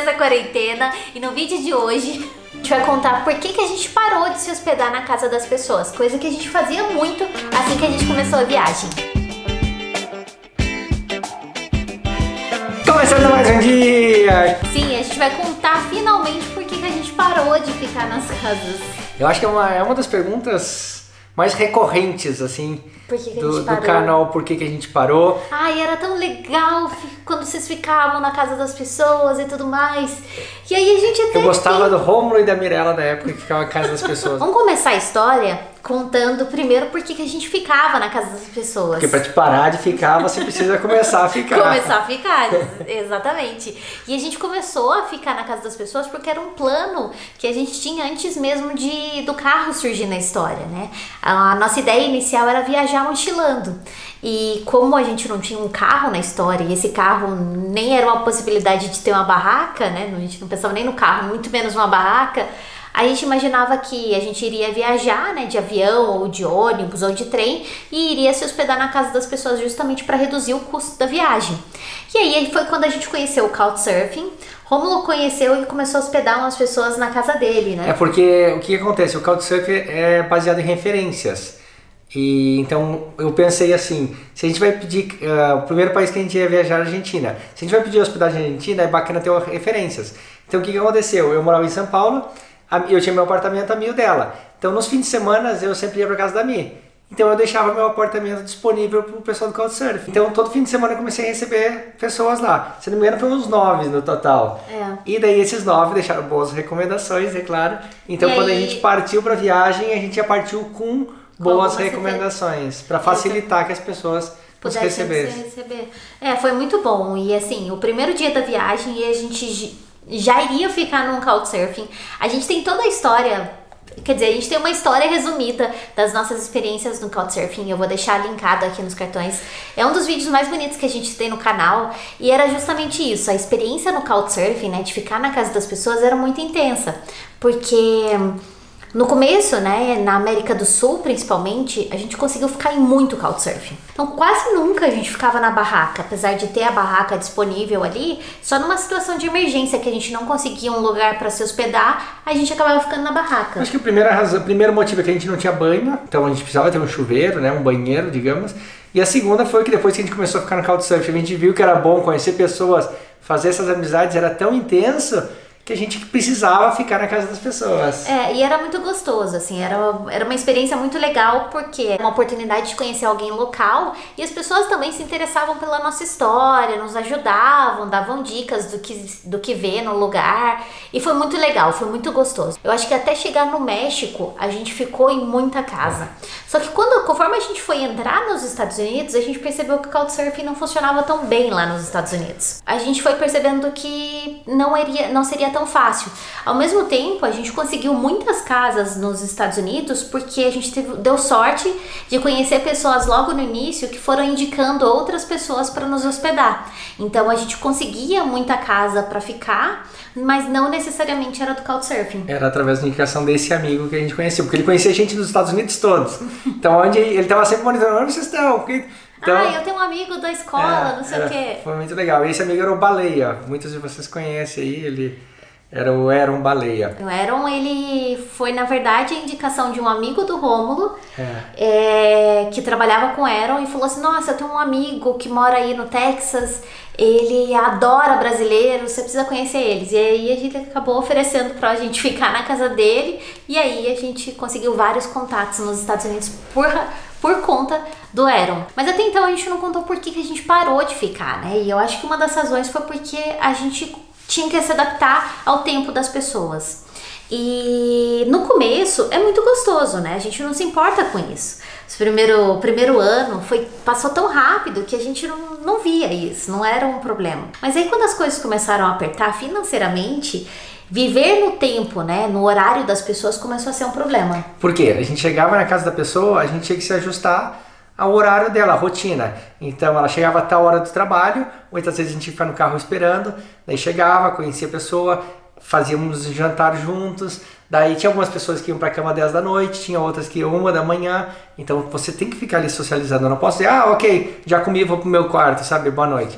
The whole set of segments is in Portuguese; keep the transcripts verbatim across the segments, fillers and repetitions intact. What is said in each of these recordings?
dessa quarentena e no vídeo de hoje a gente vai contar por que, que a gente parou de se hospedar na casa das pessoas, coisa que a gente fazia muito assim que a gente começou a viagem. Começando mais um dia! Sim, a gente vai contar finalmente por que, que a gente parou de ficar nas casas. Eu acho que é uma, é uma das perguntas mais recorrentes, assim, Por que que a do, gente do parou? canal, por que que a gente parou. Ai, era tão legal fi- quando vocês ficavam na casa das pessoas e tudo mais. E aí a gente até Eu gostava tem- do Rômulo e da Mirella da época que ficava na casa das pessoas. Vamos começar a história contando primeiro por que que a gente ficava na casa das pessoas. Porque pra te parar de ficar, você precisa começar a ficar. Começar a ficar, exatamente. E a gente começou a ficar na casa das pessoas porque era um plano que a gente tinha antes mesmo de do carro surgir na história, né? A nossa ideia inicial era viajar mochilando. E como a gente não tinha um carro na história, e esse carro nem era uma possibilidade de ter uma barraca, né? A gente não pensava nem no carro, muito menos uma barraca. A gente imaginava que a gente iria viajar, né, de avião ou de ônibus ou de trem e iria se hospedar na casa das pessoas justamente para reduzir o custo da viagem. E aí foi quando a gente conheceu o Couchsurfing. Rômulo conheceu e começou a hospedar umas pessoas na casa dele, né? É porque o que acontece? O Couchsurfing é baseado em referências. E então eu pensei assim, se a gente vai pedir, uh, o primeiro país que a gente ia viajar é a Argentina. Se a gente vai pedir hospedagem na Argentina, é bacana ter referências. Então o que que aconteceu? Eu morava em São Paulo, eu tinha meu apartamento, a Mi dela. Então nos fins de semana eu sempre ia para casa da Mi. Então eu deixava meu apartamento disponível para o pessoal do Couchsurfing. Então todo fim de semana eu comecei a receber pessoas lá. Se não me engano foi uns nove no total. É. E daí esses nove deixaram boas recomendações, é claro. Então E quando aí- a gente partiu para a viagem, a gente já partiu com boas algumas recomendações. Para facilitar que as pessoas nos Pudessem recebessem. receber. É, foi muito bom. E assim, o primeiro dia da viagem a gente j- já iria ficar num Couchsurfing. A gente tem toda a história. Quer dizer, a gente tem uma história resumida das nossas experiências no Couchsurfing. Eu vou deixar linkado aqui nos cartões. É um dos vídeos mais bonitos que a gente tem no canal. E era justamente isso. A experiência no Couchsurfing, né, de ficar na casa das pessoas era muito intensa. Porque no começo, né, na América do Sul principalmente, a gente conseguiu ficar em muito Couchsurfing. Então quase nunca a gente ficava na barraca, apesar de ter a barraca disponível ali, só numa situação de emergência que a gente não conseguia um lugar para se hospedar, a gente acabava ficando na barraca. Acho que a primeira razão, o primeiro motivo é que a gente não tinha banho, então a gente precisava ter um chuveiro, né, um banheiro, digamos. E a segunda foi que depois que a gente começou a ficar no Couchsurfing, a gente viu que era bom conhecer pessoas, fazer essas amizades, era tão intenso que a gente precisava ficar na casa das pessoas. É, e era muito gostoso, assim, era, era uma experiência muito legal porque era uma oportunidade de conhecer alguém local e as pessoas também se interessavam pela nossa história, nos ajudavam, davam dicas do que, do que ver no lugar e foi muito legal, foi muito gostoso. Eu acho que até chegar no México a gente ficou em muita casa. Só que quando, conforme a gente foi entrar nos Estados Unidos, a gente percebeu que o Couchsurfing não funcionava tão bem lá nos Estados Unidos. A gente foi percebendo que não, iria, não seria tão fácil. Ao mesmo tempo, a gente conseguiu muitas casas nos Estados Unidos porque a gente teve, deu sorte de conhecer pessoas logo no início que foram indicando outras pessoas para nos hospedar. Então a gente conseguia muita casa para ficar, mas não necessariamente era do Couchsurfing. Era através da indicação desse amigo que a gente conheceu, porque ele conhecia gente dos Estados Unidos todos. Então onde ele estava sempre monitorando, onde vocês estão? Porque... Então, ah, eu tenho um amigo da escola, é, não sei era, o quê. Foi muito legal. E esse amigo era o Baleia. Muitos de vocês conhecem aí, ele era o Aaron Baleia. O Aaron, ele foi, na verdade, a indicação de um amigo do Rômulo, É. é, que trabalhava com o Aaron e falou assim, nossa, eu tenho um amigo que mora aí no Texas, ele adora brasileiros, você precisa conhecer eles. E aí a gente acabou oferecendo pra gente ficar na casa dele e aí a gente conseguiu vários contatos nos Estados Unidos por... por conta do Aaron. Mas até então a gente não contou por que que a gente parou de ficar, né? E eu acho que uma das razões foi porque a gente tinha que se adaptar ao tempo das pessoas. E no começo é muito gostoso, né? A gente não se importa com isso. O primeiro, primeiro ano foi, passou tão rápido que a gente não, não via isso, não era um problema. Mas aí quando as coisas começaram a apertar financeiramente, viver no tempo, né, no horário das pessoas começou a ser um problema. Por quê? A gente chegava na casa da pessoa, a gente tinha que se ajustar ao horário dela, a rotina. Então ela chegava até a hora do trabalho, muitas vezes a gente ia ficar no carro esperando, daí chegava, conhecia a pessoa, fazíamos jantar juntos, daí tinha algumas pessoas que iam para a cama dez da noite, tinha outras que iam uma da manhã, então você tem que ficar ali socializando, eu não posso dizer, ah, ok, já comi, vou pro meu quarto, sabe, boa noite.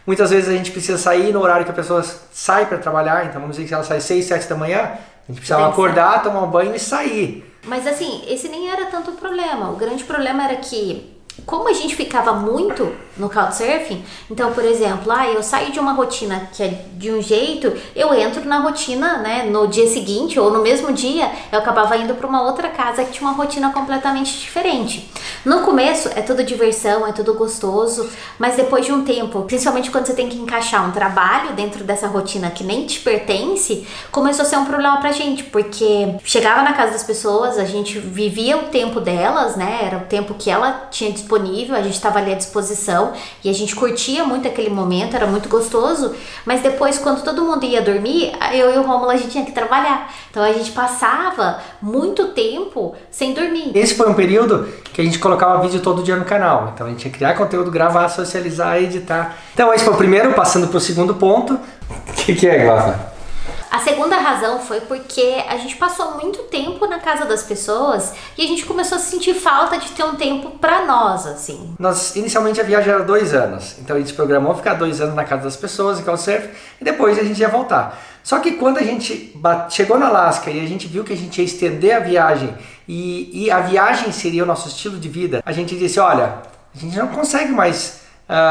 Muitas vezes a gente precisa sair no horário que a pessoa sai para trabalhar, então vamos dizer que ela sai seis, sete da manhã, a gente precisava acordar, tomar um banho e sair. Mas assim, esse nem era tanto o problema. O grande problema era que, como a gente ficava muito no Couchsurfing, então, por exemplo, ah, eu saio de uma rotina que é de um jeito, eu entro na rotina, né, no dia seguinte ou no mesmo dia, eu acabava indo para uma outra casa que tinha uma rotina completamente diferente. No começo é tudo diversão, é tudo gostoso, mas depois de um tempo, principalmente quando você tem que encaixar um trabalho dentro dessa rotina que nem te pertence, começou a ser um problema pra gente, porque chegava na casa das pessoas, a gente vivia o tempo delas, né, era o tempo que ela tinha disponível, a gente estava ali à disposição e a gente curtia muito aquele momento, era muito gostoso, mas depois quando todo mundo ia dormir, eu e o Rômulo a gente tinha que trabalhar, então a gente passava muito tempo sem dormir. Esse foi um período que a gente colocava vídeo todo dia no canal, então a gente ia criar conteúdo, gravar, socializar e editar. Então esse foi o primeiro, passando para o segundo ponto. O que, que é, Glafa? A segunda razão foi porque a gente passou muito tempo na casa das pessoas e a gente começou a sentir falta de ter um tempo pra nós, assim. Nós, inicialmente, a viagem era dois anos. Então a gente programou ficar dois anos na casa das pessoas, em Couchsurfing, e depois a gente ia voltar. Só que quando a gente bate, chegou no Alasca e a gente viu que a gente ia estender a viagem e, e a viagem seria o nosso estilo de vida, a gente disse, olha, a gente não consegue mais...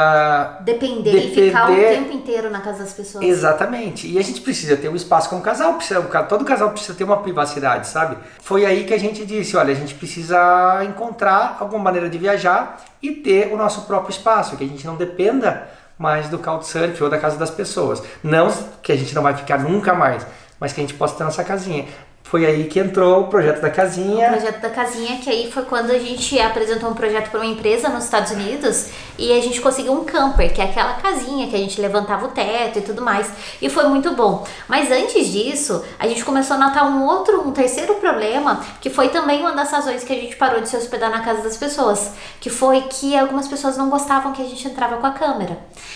Uh, depender, depender e ficar o tempo inteiro na casa das pessoas. Exatamente. E a gente precisa ter um espaço como casal, precisa, todo casal precisa ter uma privacidade, sabe? Foi aí que a gente disse, olha, a gente precisa encontrar alguma maneira de viajar e ter o nosso próprio espaço, que a gente não dependa mais do Couchsurfing ou da casa das pessoas. Não que a gente não vai ficar nunca mais, mas que a gente possa ter nossa casinha. Foi aí que entrou o projeto da casinha. O projeto da casinha, que aí foi quando a gente apresentou um projeto para uma empresa nos Estados Unidos e a gente conseguiu um camper, que é aquela casinha que a gente levantava o teto e tudo mais. E foi muito bom. Mas antes disso, a gente começou a notar um outro, um terceiro problema, que foi também uma das razões que a gente parou de se hospedar na casa das pessoas, que foi que algumas pessoas não gostavam que a gente entrava com a câmera.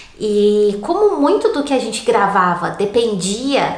E como muito do que a gente gravava dependia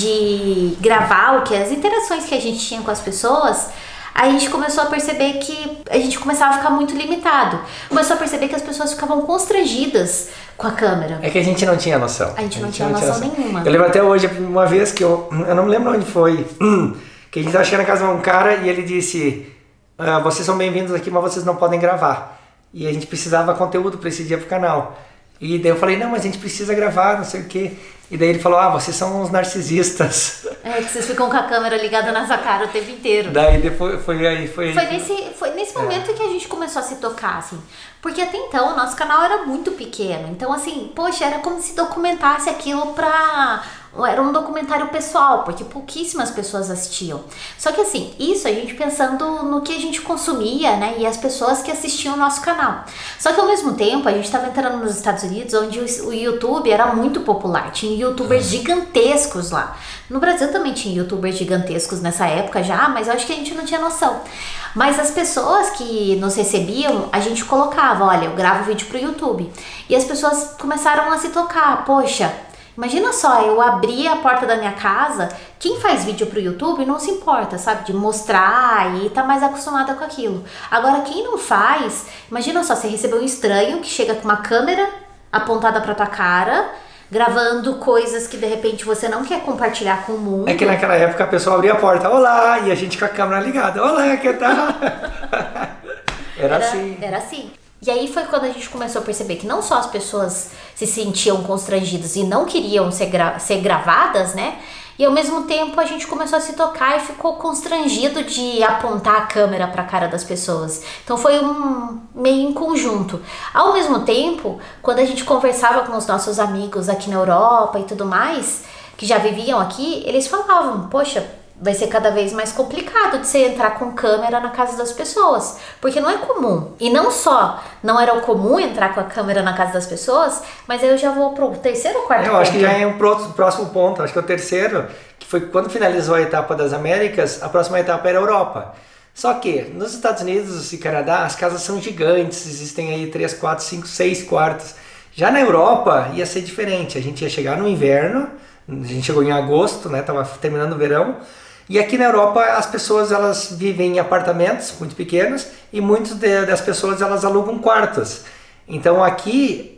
de gravar o que as interações que a gente tinha com as pessoas, a gente começou a perceber que a gente começava a ficar muito limitado. Começou a perceber que as pessoas ficavam constrangidas com a câmera. É que a gente não tinha noção. A gente não, a gente tinha, não noção tinha noção nenhuma. Eu lembro até hoje, uma vez que eu, eu não me lembro onde foi, que a gente estava chegando na casa de um cara e ele disse, ah, vocês são bem-vindos aqui, mas vocês não podem gravar. E a gente precisava conteúdo para esse dia pro canal. E daí eu falei, não, mas a gente precisa gravar, não sei o quê. E daí ele falou, ah, vocês são uns narcisistas. É, que vocês ficam com a câmera ligada na sua cara o tempo inteiro. Daí depois foi aí, foi aí. Foi nesse, foi nesse momento é. que a gente começou a se tocar, assim. Porque até então o nosso canal era muito pequeno. Então, assim, poxa, era como se documentasse aquilo pra... Era um documentário pessoal, porque pouquíssimas pessoas assistiam. Só que assim, isso a gente pensando no que a gente consumia, né? E as pessoas que assistiam o nosso canal. Só que ao mesmo tempo, a gente estava entrando nos Estados Unidos, onde o YouTube era muito popular. Tinha youtubers gigantescos lá. No Brasil também tinha youtubers gigantescos nessa época já, mas eu acho que a gente não tinha noção. Mas as pessoas que nos recebiam, a gente colocava, olha, eu gravo vídeo pro YouTube. E as pessoas começaram a se tocar, poxa... Imagina só, eu abrir a porta da minha casa, quem faz vídeo pro YouTube não se importa, sabe? De mostrar e tá mais acostumada com aquilo. Agora, quem não faz, imagina só, você recebeu um estranho que chega com uma câmera apontada pra tua cara, gravando coisas que de repente você não quer compartilhar com o mundo. É que naquela época a pessoa abria a porta, olá, e a gente com a câmera ligada, olá, que tal? Era, era assim. Era assim. E aí foi quando a gente começou a perceber que não só as pessoas se sentiam constrangidas e não queriam ser, gra ser gravadas, né? E ao mesmo tempo a gente começou a se tocar e ficou constrangido de apontar a câmera para a cara das pessoas. Então foi um meio em conjunto. Ao mesmo tempo, quando a gente conversava com os nossos amigos aqui na Europa e tudo mais, que já viviam aqui, eles falavam, poxa, vai ser cada vez mais complicado de você entrar com câmera na casa das pessoas, porque não é comum. E não só não era o comum entrar com a câmera na casa das pessoas, mas aí eu já vou pro terceiro ou quarto Eu ponto. acho que já é um próximo ponto, acho que é o terceiro, que foi quando finalizou a etapa das Américas, a próxima etapa era a Europa. Só que nos Estados Unidos e Canadá as casas são gigantes, existem aí três, quatro, cinco, seis quartos. Já na Europa ia ser diferente, a gente ia chegar no inverno, a gente chegou em agosto, né, tava terminando o verão. E aqui na Europa as pessoas elas vivem em apartamentos muito pequenos e muitas das pessoas elas alugam quartos. Então aqui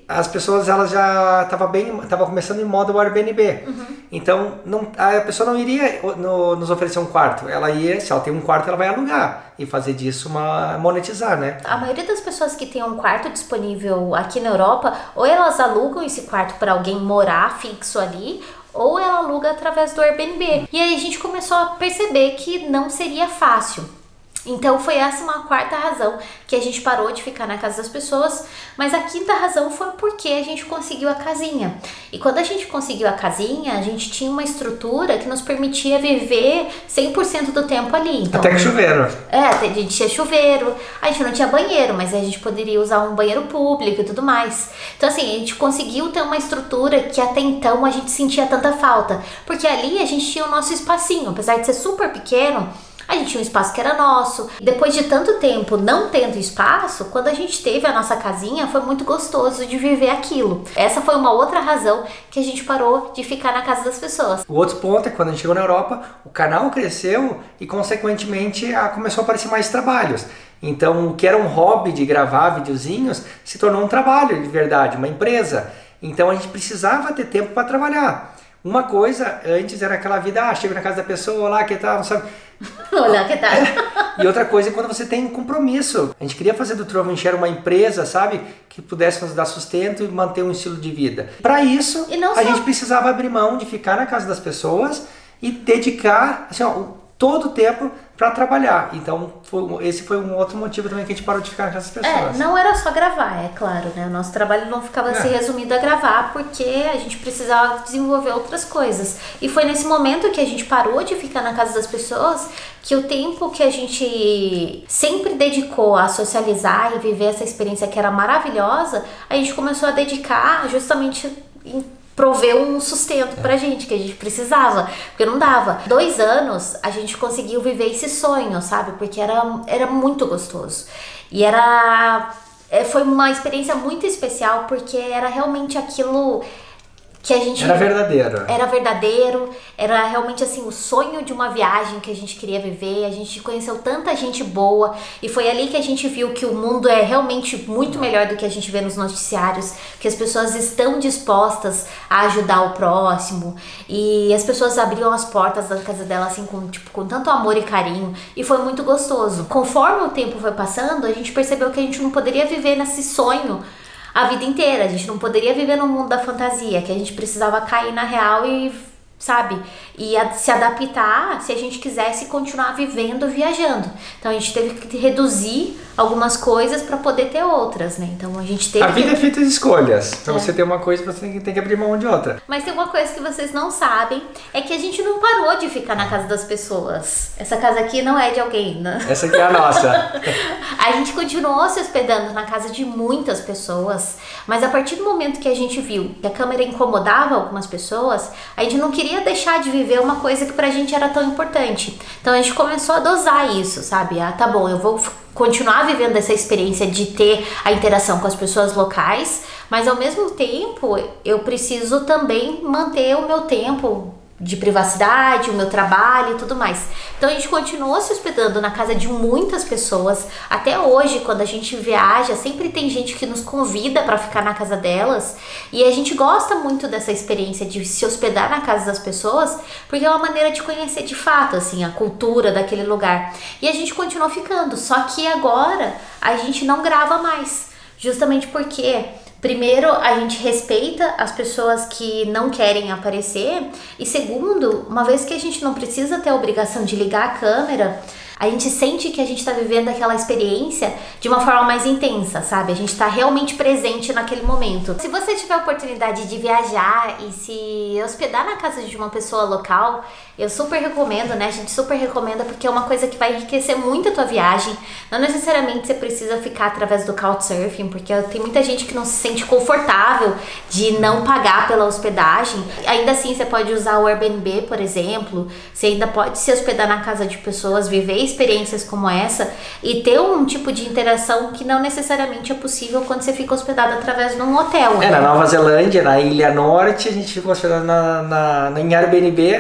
as pessoas elas já estavam bem, tava começando em modo Airbnb. Uhum. Então não, a pessoa não iria no, nos oferecer um quarto. Ela ia, se ela tem um quarto, ela vai alugar e fazer disso uma monetizar, né? A maioria das pessoas que tem um quarto disponível aqui na Europa, ou elas alugam esse quarto para alguém morar fixo ali, ou ela aluga através do Airbnb. E aí a gente começou a perceber que não seria fácil. Então foi essa uma quarta razão que a gente parou de ficar na casa das pessoas, mas a quinta razão foi porque a gente conseguiu a casinha. E quando a gente conseguiu a casinha, a gente tinha uma estrutura que nos permitia viver cem por cento do tempo ali. Então, até que chuveiro. É, a gente tinha chuveiro, a gente não tinha banheiro, mas a gente poderia usar um banheiro público e tudo mais. Então assim, a gente conseguiu ter uma estrutura que até então a gente sentia tanta falta, porque ali a gente tinha o nosso espacinho, apesar de ser super pequeno, a gente tinha um espaço que era nosso. Depois de tanto tempo não tendo espaço, quando a gente teve a nossa casinha, foi muito gostoso de viver aquilo. Essa foi uma outra razão que a gente parou de ficar na casa das pessoas. O outro ponto é que quando a gente chegou na Europa, o canal cresceu e, consequentemente, a, começou a aparecer mais trabalhos. Então, o que era um hobby de gravar videozinhos se tornou um trabalho de verdade, uma empresa. Então, a gente precisava ter tempo para trabalhar. Uma coisa, antes era aquela vida, ah, chego na casa da pessoa, olá, que tal, não sabe? Olá, que tal? E outra coisa é quando você tem um compromisso. A gente queria fazer do True Aventure uma empresa, sabe? Que pudesse nos dar sustento e manter um estilo de vida. Para isso, a só... gente precisava abrir mão de ficar na casa das pessoas e dedicar, assim, ó, todo o tempo para trabalhar. Então, foi, esse foi um outro motivo também que a gente parou de ficar na casa das pessoas. É, não era só gravar, é claro, né? O nosso trabalho não ficava é. se resumido a gravar, porque a gente precisava desenvolver outras coisas. E foi nesse momento que a gente parou de ficar na casa das pessoas que o tempo que a gente sempre dedicou a socializar e viver essa experiência que era maravilhosa, a gente começou a dedicar justamente em prover um sustento pra gente, que a gente precisava, porque não dava. Dois anos a gente conseguiu viver esse sonho, sabe? Porque era, era muito gostoso. E era... foi uma experiência muito especial, porque era realmente aquilo que a gente... Era verdadeiro. Era verdadeiro, era realmente assim o sonho de uma viagem que a gente queria viver. A gente conheceu tanta gente boa e foi ali que a gente viu que o mundo é realmente muito melhor do que a gente vê nos noticiários, que as pessoas estão dispostas a ajudar o próximo e as pessoas abriam as portas da casa dela assim com, tipo, com tanto amor e carinho, e foi muito gostoso. Conforme o tempo foi passando, a gente percebeu que a gente não poderia viver nesse sonho a vida inteira, a gente não poderia viver no mundo da fantasia, que a gente precisava cair na real e, sabe, e a, se adaptar se a gente quisesse continuar vivendo, viajando. Então a gente teve que reduzir algumas coisas para poder ter outras, né? Então a gente teve A vida que... é feita de escolhas. Para é. você ter uma coisa, você tem que, tem que abrir mão de outra. Mas tem uma coisa que vocês não sabem, é que a gente não parou de ficar na casa das pessoas. Essa casa aqui não é de alguém, né? Essa aqui é a nossa. A gente continuou se hospedando na casa de muitas pessoas, mas a partir do momento que a gente viu que a câmera incomodava algumas pessoas, a gente não queria deixar de viver uma coisa que pra gente era tão importante. Então a gente começou a dosar isso, sabe? Ah, tá bom, eu vou continuar vivendo essa experiência de ter a interação com as pessoas locais, mas ao mesmo tempo eu preciso também manter o meu tempo de privacidade, o meu trabalho e tudo mais. Então a gente continuou se hospedando na casa de muitas pessoas. Até hoje, quando a gente viaja, sempre tem gente que nos convida para ficar na casa delas, e a gente gosta muito dessa experiência de se hospedar na casa das pessoas, porque é uma maneira de conhecer de fato assim a cultura daquele lugar. E a gente continuou ficando, só que agora a gente não grava mais, justamente porque primeiro, a gente respeita as pessoas que não querem aparecer, e segundo, uma vez que a gente não precisa ter a obrigação de ligar a câmera, a gente sente que a gente está vivendo aquela experiência de uma forma mais intensa, sabe? A gente está realmente presente naquele momento. Se você tiver a oportunidade de viajar e se hospedar na casa de uma pessoa local, eu super recomendo, né? A gente super recomenda, porque é uma coisa que vai enriquecer muito a tua viagem. Não necessariamente você precisa ficar através do Couchsurfing, porque tem muita gente que não se sente confortável de não pagar pela hospedagem. Ainda assim, você pode usar o Airbnb, por exemplo. Você ainda pode se hospedar na casa de pessoas, viver experiências como essa e ter um tipo de interação que não necessariamente é possível quando você fica hospedado através de um hotel. É, né? Na Nova Zelândia, na Ilha Norte, a gente ficou hospedado na, na, na, em Airbnb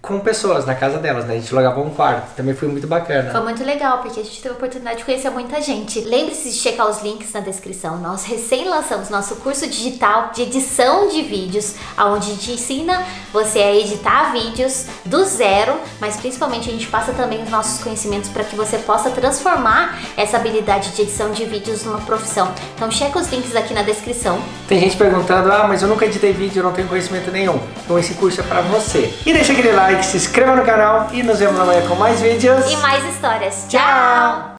com pessoas na casa delas, né? A gente alugava um quarto, também foi muito bacana. Foi muito legal, porque a gente teve a oportunidade de conhecer muita gente. Lembre-se de checar os links na descrição. Nós recém lançamos nosso curso digital de edição de vídeos, onde a gente ensina você a editar vídeos do zero, mas principalmente a gente passa também os nossos conhecimentos para que você possa transformar essa habilidade de edição de vídeos numa profissão. Então checa os links aqui na descrição. Tem gente perguntando, ah, mas eu nunca editei vídeo, eu não tenho conhecimento nenhum. Então esse curso é pra você. E deixa aquele like, se inscreva no canal e nos vemos amanhã com mais vídeos. E mais histórias. Tchau!